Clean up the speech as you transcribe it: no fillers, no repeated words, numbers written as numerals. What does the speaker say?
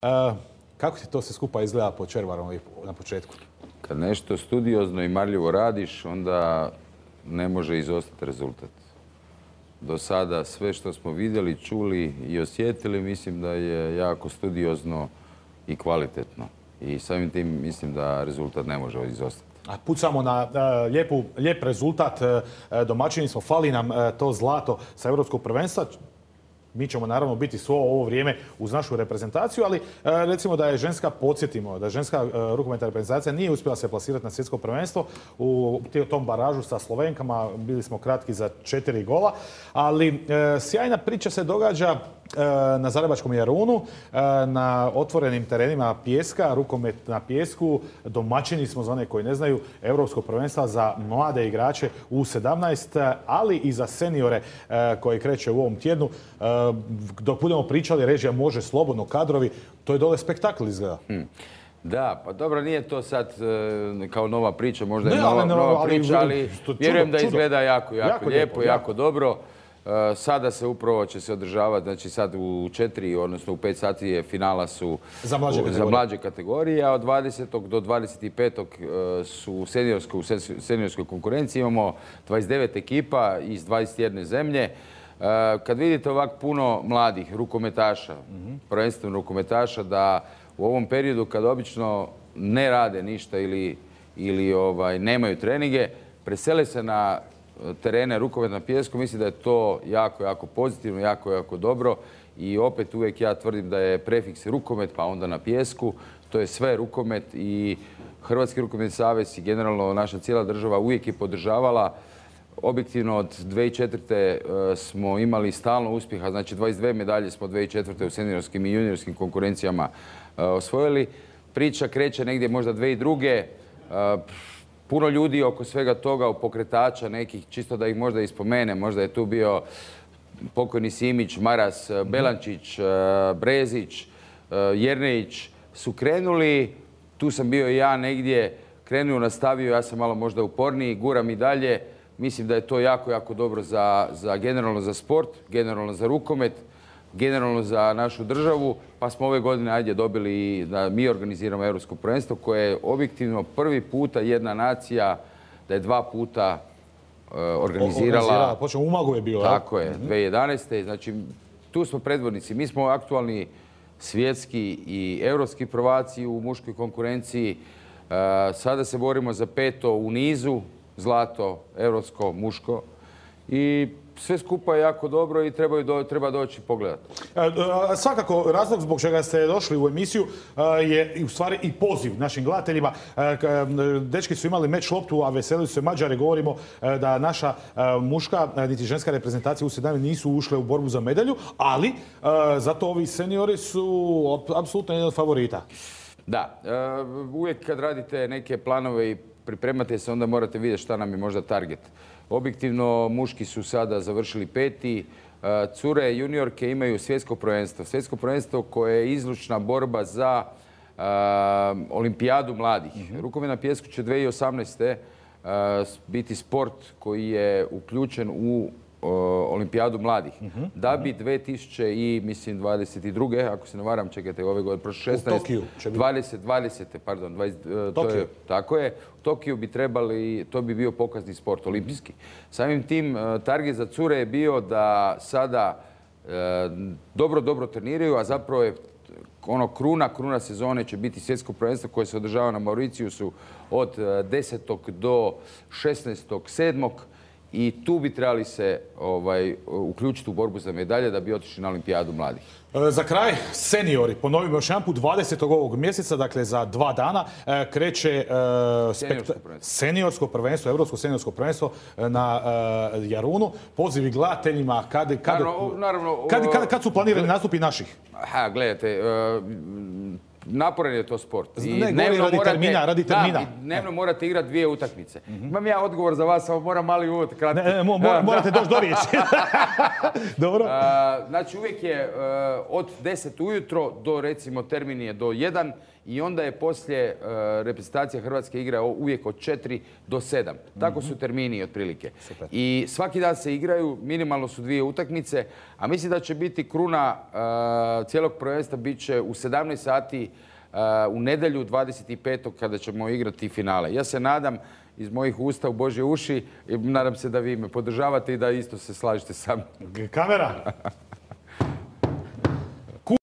Kako ti to sve skupa izgleda po Červarom na početku? Kad nešto studiozno i marljivo radiš, onda ne može izostati rezultat. Do sada sve što smo vidjeli, čuli i osjetili, mislim da je jako studiozno i kvalitetno. I samim tim mislim da rezultat ne može izostati. A pucamo na lijep rezultat. Domaćini smo, fali nam to zlato sa Europskog prvenstva. Mi ćemo naravno biti svo ovo vrijeme uz našu reprezentaciju, ali recimo da je ženska, podsjetimo, da je ženska rukometna reprezentacija nije uspjela se plasirati na svjetsko prvenstvo u tom baražu sa Slovenkama. Bili smo kratki za 4 gola, ali sjajna priča se događa na Zagrebačkom Jarunu, na otvorenim terenima pijeska, rukomet na pijesku. Domaćini smo, za one koji ne znaju, Europskog prvenstva za mlade igrače U17, ali i za seniore koji kreće u ovom tjednu. Dok budemo pričali, režija može slobodno, kadrovi, to je dole spektakl izgleda. Da, pa dobro, nije to sad kao nova priča, možda je nova priča, ali vjerujem da izgleda jako lijepo, jako dobro. Sada se upravo će se održavati, znači sad u 4, odnosno u 5 sati je finala su za mlađe kategorije, a od 20. do 25. su u seniorskoj konkurenciji. Imamo 29 ekipa iz 21 zemlje. Kad vidite ovak puno mladih rukometaša, prvenstveno rukometaša, da u ovom periodu kad obično ne rade ništa ili nemaju treninge, presele se na terene rukomet na pijesku, mislim da je to jako pozitivno, jako dobro. I opet uvijek ja tvrdim da je prefiks rukomet, pa onda na pijesku. To je sve rukomet i Hrvatski rukometni savez i generalno naša cijela država uvijek je podržavala. Objektivno od 2004. smo imali stalno uspjeha, znači 22 medalje smo 2004. u seniorskim i juniorskim konkurencijama osvojili. Priča kreće negdje možda 2002. Puno ljudi oko svega toga, u pokretača nekih, čisto da ih možda ispomene. Možda je tu bio pokojni Simić, Maras, Belančić, Brezić, Jernejić su krenuli. Tu sam bio i ja negdje, krenuo, nastavio, ja sam malo možda uporniji, guram i dalje. Mislim da je to jako dobro generalno za sport, generalno za rukomet, generalno za našu državu. Pa smo ove godine dobili da mi organiziramo Europsko prvenstvo koje je objektivno prvi puta jedna nacija da je 2 puta organizirala. Počeo u Umagu je bilo. Tako je, 2011. Znači, tu smo predvodnici. Mi smo aktualni svjetski i europski prvaci u muškoj konkurenciji. Sada se borimo za 5. u nizu, zlato, europsko, muško. I sve skupa je jako dobro i treba doći pogledati. Svakako, razlog zbog čega ste došli u emisiju je u stvari i poziv našim gledateljima. Dečki su imali meč loptu, a veselili su se Mađari. Govorimo da naša muška niti ženska reprezentacija u 17 nisu ušle u borbu za medalju, ali zato ovi seniori su apsolutno jedan od favorita. Da, uvijek kad radite neke planove i pripremate se, onda morate vidjeti šta nam je možda target. Objektivno, muški su sada završili 5. Cure juniorke imaju svjetsko prvenstvo. Svjetsko prvenstvo koje je izlučna borba za olimpijadu mladih. Rukomet na pijesku će 2018. biti sport koji je uključen u olimpijadu mladih. Da bi 2022. ako se ne varam, čekajte, ove godine, prošlo 16. U Tokiju će biti. 20. Pardon. Tokiju. Tako je. U Tokiju bi trebali, to bi bio pokazni sport, olimpijski. Samim tim, target za cure je bio da sada dobro treniraju, a zapravo je kruna sezone će biti svjetsko prvenstvo koje se održava na Mauriciusu od 10. do 16.7. I tu bi trebali se uključiti u borbu za medalje da bi otišli na olimpijadu mladih. Za kraj, seniori, ponovimo još jedanput, 20. ovog mjeseca, dakle za 2 dana, kreće seniorsko prvenstvo, Europsko seniorsko prvenstvo na Jarunu. Pozivi gledateljima, kad su planirani nastupi naših? Gledajte, naporan je to sport. Ne, govori radi termina. I dnevno morate igrati 2 utakmice. Imam ja odgovor za vas, samo moram mali uvod kratko. Morate doći do riječi. Dobro. Znači uvijek je od 10 ujutro do recimo termin je do 1 i onda je poslije reprezentacija Hrvatske igra uvijek od 4 do 7. Tako su termini otprilike. Super. I svaki dan se igraju, minimalno su 2 utakmice, a mislim da će biti kruna cijelog prvenstva bit će u 17 sati u nedjelju 25. kada ćemo igrati finale. Ja se nadam iz mojih usta u Božje uši i nadam se da vi me podržavate i da isto se slažete sa mnom. Kamera!